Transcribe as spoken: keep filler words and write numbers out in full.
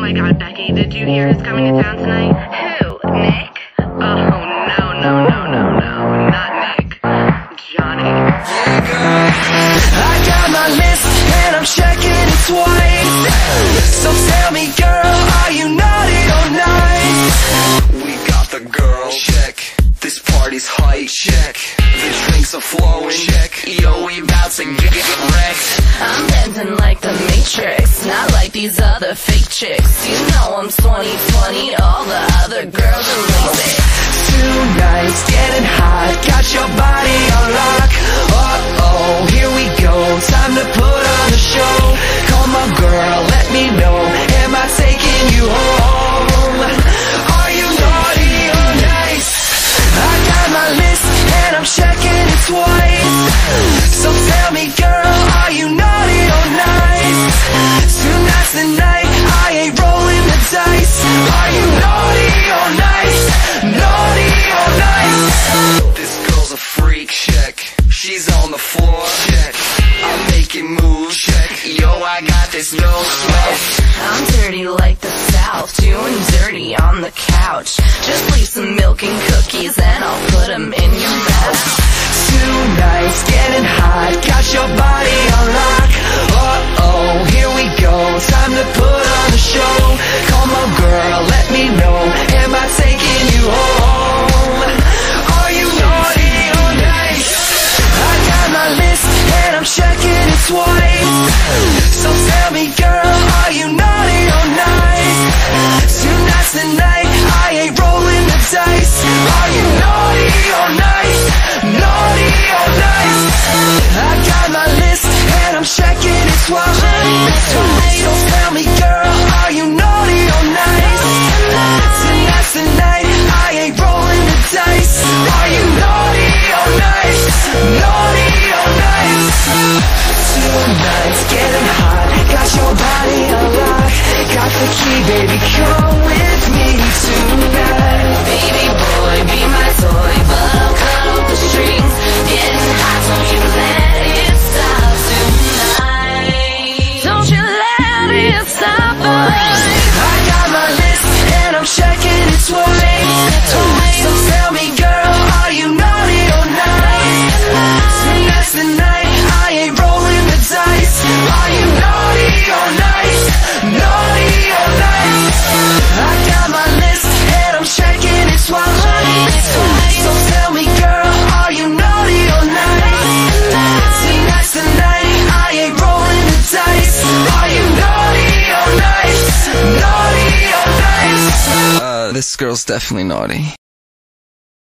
my god, Becky, did you hear who's coming to town tonight? Who? Nick? Oh, no, no, no, no, no, not Nick. Johnny. I got my list and I'm checking it twice. So tell me, girl, are you naughty or nice? We got the girl, check. This party's hype, check. The drinks are flowing, check. Yo, we about to get wrecked. I'm dancing like the Matrix, not like these other fake chicks. You know I'm twenty twenty, all the other girls are lazy. Tonight's getting hot, got your body on lock. Uh-oh, here we go, time to put on a show. Come on, girl, let me know, am I taking you home? Are you naughty or nice? I got my list and I'm checking it twice. So tell me, girl, are you naughty or nice? Tonight's the night, I ain't rolling the dice. Are you naughty or nice? Naughty or nice? This girl's a freak, check. She's on the floor, check. I'm making moves, check. Yo, I got this no sweat. I'm dirty like the South, doing dirty on the couch. Just leave some milk and cookies and I'll put them in your mouth. Tonight's getting hot, got your body on lock. Uh-oh, here we go, time to put on a show. Come on, girl, let me know, am I taking you home? Are you naughty or nice? I got my list and I'm checking it twice. So tell me, girl, are you naughty or nice? Tonight's the night, I ain't rolling the dice. Are you naughty or nice? Naughty or nice? I got my list and I'm checking it twice. So tell me, girl, are you naughty or nice? Tonight's the night, I ain't rolling the dice. Are you naughty or nice? Naughty or nice? Tonight's getting hot, got your body on lock. Got the key, baby, come with me tonight. Baby boy, be my toy, but I'll cut off the strings. Getting hot, don't you let it stop tonight. Don't you let it stop us. I got my list and I'm checking it twice. So tell me, girl, are you naughty or nice? Tonight's the night, I ain't rolling the dice. Are you naughty or nice? Naughty or nice? I got my list and I'm checking it twice. So tell me, girl, are you naughty or nice? Tonight's the night, I ain't rolling the dice. Are you naughty or nice? Naughty or nice? Uh, this girl's definitely naughty.